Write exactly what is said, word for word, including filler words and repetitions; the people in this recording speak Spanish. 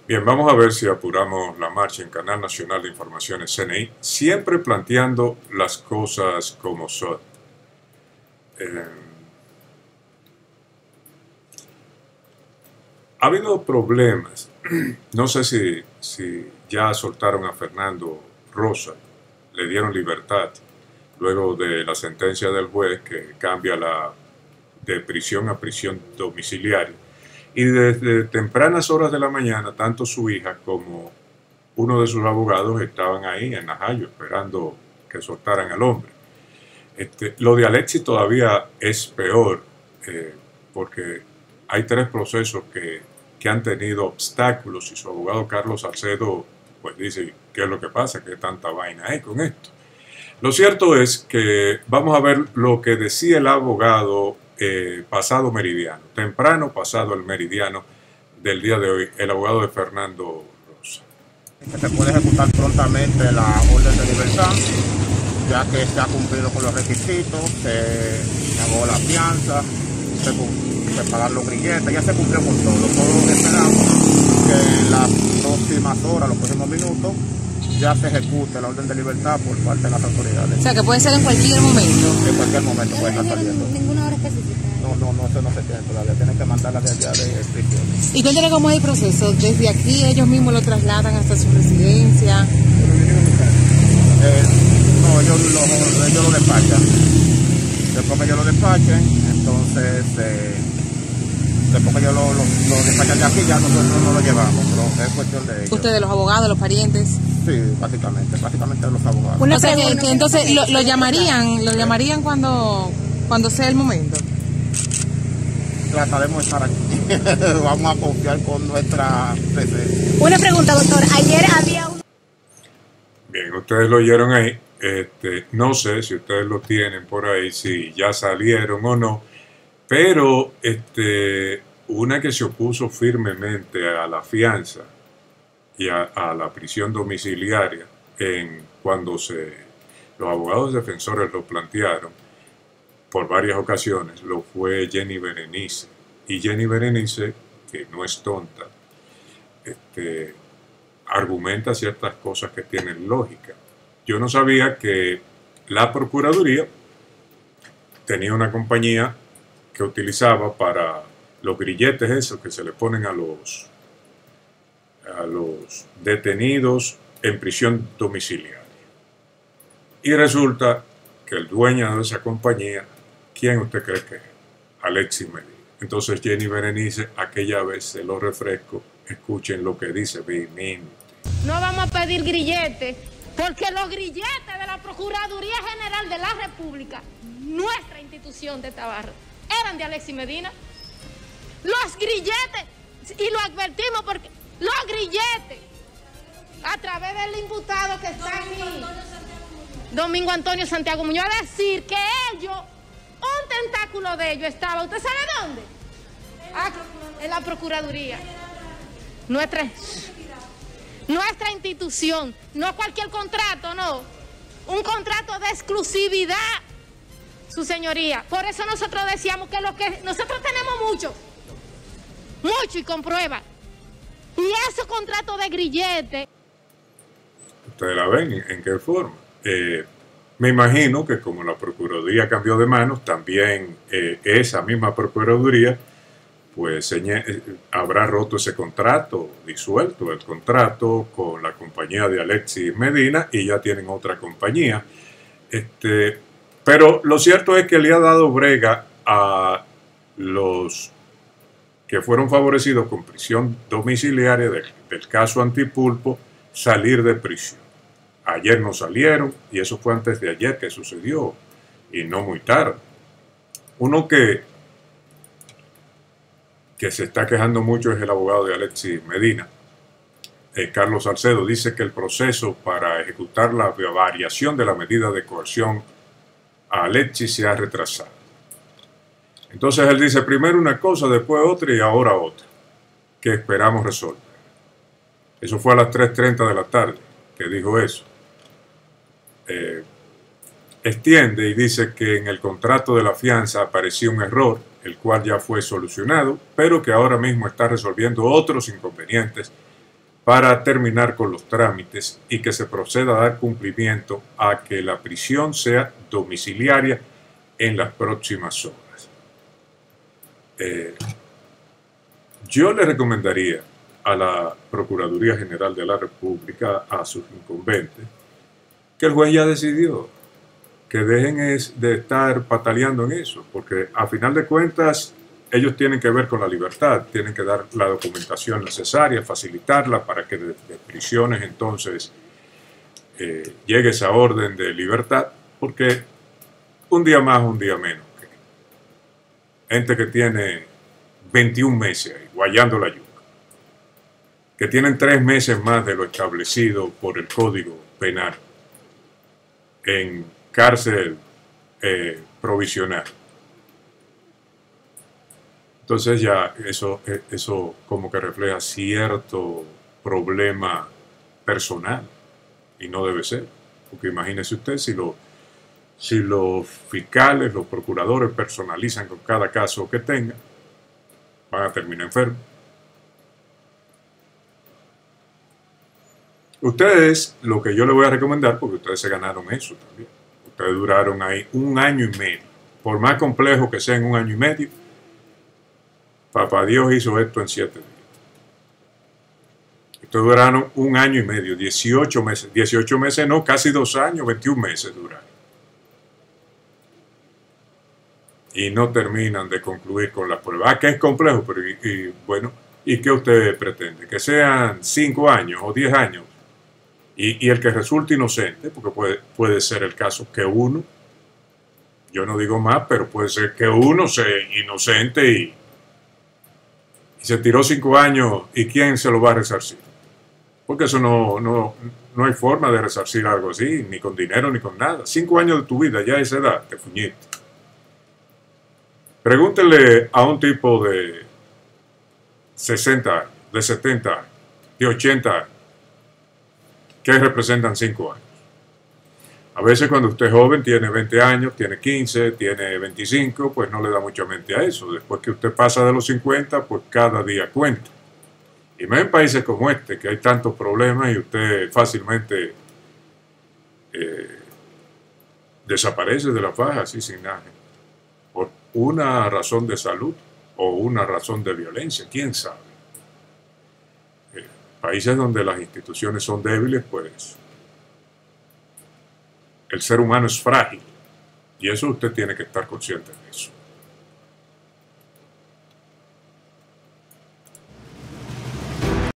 Bien, vamos a ver si apuramos la marcha en Canal Nacional de Informaciones C N I, siempre planteando las cosas como son. Eh, ha habido problemas, no sé si, si ya soltaron a Fernando Rosa, le dieron libertad luego de la sentencia del juez que cambia la de prisión a prisión domiciliaria. Y desde tempranas horas de la mañana, tanto su hija como uno de sus abogados estaban ahí en Najayo esperando que soltaran al hombre. Este, lo de Alexis todavía es peor, eh, porque hay tres procesos que, que han tenido obstáculos y su abogado Carlos Salcedo pues dice, ¿qué es lo que pasa? ¿Qué tanta vaina hay con esto? Lo cierto es que vamos a ver lo que decía el abogado Eh, pasado meridiano, temprano pasado el meridiano del día de hoy, el abogado de Fernando Rosa. Que se puede ejecutar prontamente la orden de libertad, ya que se ha cumplido con los requisitos, se pagó la fianza, se, se pagaron los grilletes, ya se cumplió con todo. Todo lo que esperamos que en las próximas horas, los próximos minutos, ya se ejecute la orden de libertad por parte de las autoridades. O sea, que puede ser en cualquier momento. En cualquier momento puede estar saliendo. Ninguna hora específica. No, no, no, eso no se tiene todavía. Tienen que mandarla de allá de prisión. ¿Y cuéntale cómo es el proceso? Desde aquí ellos mismos lo trasladan hasta su residencia. Eh, no, ellos lo, ellos lo despachan. Después que ellos lo despachen, entonces... Eh, después que ellos lo, lo, lo despachan de aquí, ya nosotros no lo llevamos. Pero es cuestión de ellos. ¿Ustedes, los abogados, los parientes? Sí, básicamente, básicamente los abogados. Una o sea, que, que entonces lo, lo llamarían, lo llamarían cuando, cuando sea el momento. Trataremos de estar aquí. Vamos a confiar con nuestra presencia. Una pregunta, doctor. Ayer había un... Bien, ustedes lo oyeron ahí. Este, no sé si ustedes lo tienen por ahí, si ya salieron o no, pero este, una que se opuso firmemente a la fianza y a, a la prisión domiciliaria en cuando se, los abogados defensores lo plantearon por varias ocasiones, lo fue Jenny Berenice. Y Jenny Berenice, que no es tonta, este, argumenta ciertas cosas que tienen lógica. Yo no sabía que la Procuraduría tenía una compañía que utilizaba para los grilletes esos que se le ponen a los a los detenidos en prisión domiciliaria. Y resulta que el dueño de esa compañía, ¿quién usted cree que es? Alexis Medina. Entonces Jenny Berenice, aquella vez se lo refresco, escuchen lo que dice vehemente. No vamos a pedir grilletes, porque los grilletes de la Procuraduría General de la República, nuestra institución de Tabarro, eran de Alexis Medina. Los grilletes, y lo advertimos porque los grilletes, a través del imputado que está aquí, Domingo Antonio Santiago Muñoz, a decir que ellos, un tentáculo de ellos estaba, ¿usted sabe dónde? Aquí, en la Procuraduría. Nuestra, nuestra institución, no cualquier contrato, no. Un contrato de exclusividad, su señoría. Por eso nosotros decíamos que lo que nosotros tenemos mucho, mucho y con prueba. Y esos contratos de grillete. Ustedes la ven, ¿en qué forma? Eh, me imagino que como la Procuraduría cambió de manos, también eh, esa misma Procuraduría pues eh, habrá roto ese contrato, disuelto el contrato con la compañía de Alexis Medina y ya tienen otra compañía. Este, pero lo cierto es que le ha dado brega a los que fueron favorecidos con prisión domiciliaria del, del caso Antipulpo salir de prisión. Ayer no salieron y eso fue antes de ayer que sucedió y no muy tarde. Uno que, que se está quejando mucho es el abogado de Alexis Medina, eh, Carlos Salcedo. Dice que el proceso para ejecutar la variación de la medida de coerción a Alexis se ha retrasado. Entonces él dice primero una cosa, después otra y ahora otra, que esperamos resolver. Eso fue a las tres treinta de la tarde que dijo eso. Eh, extiende y dice que en el contrato de la fianza apareció un error, el cual ya fue solucionado, pero que ahora mismo está resolviendo otros inconvenientes para terminar con los trámites y que se proceda a dar cumplimiento a que la prisión sea domiciliaria en las próximas horas. Eh, yo le recomendaría a la Procuraduría General de la República, a sus incumbentes, que el juez ya decidió, que dejen es de estar pataleando en eso, porque a final de cuentas ellos tienen que ver con la libertad, tienen que dar la documentación necesaria, facilitarla para que desde prisiones entonces eh, llegue esa orden de libertad, porque un día más, un día menos. Gente que tiene veintiún meses ahí, guayando la yuca, que tienen tres meses más de lo establecido por el Código Penal en cárcel eh, provisional. Entonces ya eso, eso como que refleja cierto problema personal y no debe ser, porque imagínese usted si, lo, si los fiscales, los procuradores personalizan con cada caso que tengan, van a terminar enfermos. Ustedes, lo que yo les voy a recomendar, porque ustedes se ganaron eso también, ustedes duraron ahí un año y medio, por más complejo que sea en un año y medio, Papá Dios hizo esto en siete días. Ustedes duraron un año y medio, dieciocho meses, dieciocho meses no, casi dos años, veintiún meses duraron. Y no terminan de concluir con las pruebas. Ah, que es complejo, pero y, y, bueno, ¿y qué usted pretende? ¿Que sean cinco años o diez años? Y, y el que resulte inocente, porque puede, puede ser el caso que uno, yo no digo más, pero puede ser que uno sea inocente y, y se tiró cinco años, ¿y quién se lo va a resarcir? Porque eso no, no, no hay forma de resarcir algo así, ni con dinero ni con nada. Cinco años de tu vida, ya a esa edad, te fuñiste. Pregúntele a un tipo de sesenta años, de setenta años, de ochenta años, ¿qué representan cinco años? A veces cuando usted es joven, tiene veinte años, tiene quince, tiene veinticinco, pues no le da mucha mente a eso. Después que usted pasa de los cincuenta, pues cada día cuenta. Y más en países como este, que hay tantos problemas y usted fácilmente eh, desaparece de la faja así sin nada. Por una razón de salud o una razón de violencia, quién sabe. Eh, países donde las instituciones son débiles, pues el ser humano es frágil y eso usted tiene que estar consciente de eso.